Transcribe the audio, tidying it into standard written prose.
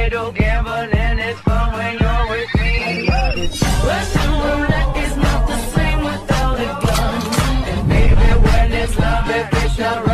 little gambling is fun when you're with me. Russian roulette is not the same without a gun. And baby, when it's love, it fish are